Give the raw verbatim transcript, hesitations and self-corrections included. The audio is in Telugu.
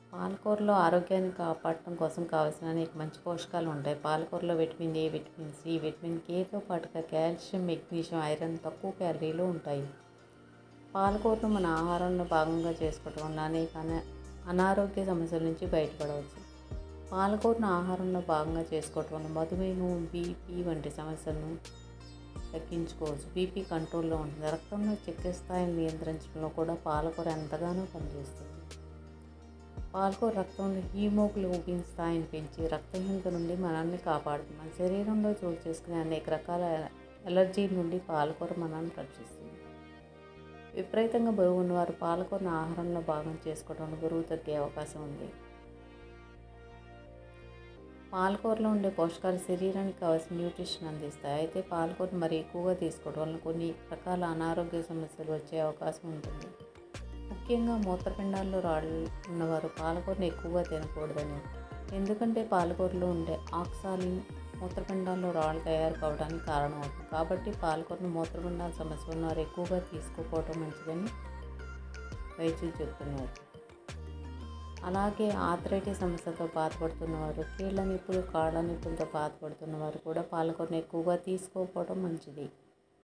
పాలకూరలో ఆరోగ్యాన్ని కాపాడటం కోసం కావాల్సిన అనేక మంచి పోషకాలు ఉంటాయి. పాలకూరలో vitamin A, vitamin C, vitamin కేతో పాటుగా కాల్షియం, మెగ్నీషియం, ఐరన్ తక్కువ క్యాలరీలు ఉంటాయి. పాలకూరను మన ఆహారంలో భాగంగా చేసుకోవటం వల్ల అనేక అనా అనారోగ్య సమస్యల నుంచి బయటపడవచ్చు. పాలకూరను ఆహారంలో భాగంగా చేసుకోవటం వల్ల మధుమేహం, బీపీ వంటి సమస్యలను తగ్గించుకోవచ్చు. బీపీ కంట్రోల్లో ఉంటుంది. రక్తంలో చక్కెర స్థాయిని నియంత్రించడంలో కూడా పాలకూర ఎంతగానో పనిచేస్తుంది. పాలకూర రక్తంలో హీమోగ్లోబిన్ స్థాయిని పెంచి రక్తహీనత నుండి మనల్ని కాపాడుతుంది. మన శరీరంలో చోటు చేసుకునే అనేక రకాల ఎలర్జీ నుండి పాలకూర మనల్ని రక్షిస్తుంది. విపరీతంగా బరువు ఉన్నవారు పాలకూరను ఆహారంలో భాగం చేసుకోవడం వల్ల బరువు తగ్గే అవకాశం ఉంది. పాలకూరలో ఉండే పోషకాలు శరీరానికి కావాల్సిన న్యూట్రిషన్ అందిస్తాయి. అయితే పాలకూరను మరి ఎక్కువగా తీసుకోవడం వల్ల కొన్ని రకాల అనారోగ్య సమస్యలు వచ్చే అవకాశం ఉంటుంది. ముఖ్యంగా మూత్రపిండాల్లో రాళ్ళు ఉన్నవారు పాలకూరను ఎక్కువగా తినకూడదని, ఎందుకంటే పాలకూరలో ఉండే ఆక్సాలిన్ మూత్రపిండాల్లో రాళ్ళు తయారు కావడానికి కారణమవుతుంది. కాబట్టి పాలకూరను మూత్రపిండాల సమస్య ఉన్నవారు ఎక్కువగా తీసుకోకపోవడం మంచిదని వైద్యులు చెప్తున్నారు. అలాగే ఆర్థరైటిస్ సమస్యతో బాధపడుతున్నవారు, కీళ్ళ నొప్పులు, కాళ్ళ నొప్పులతో బాధపడుతున్నవారు కూడా పాలకూరను ఎక్కువగా తీసుకోకపోవడం మంచిది.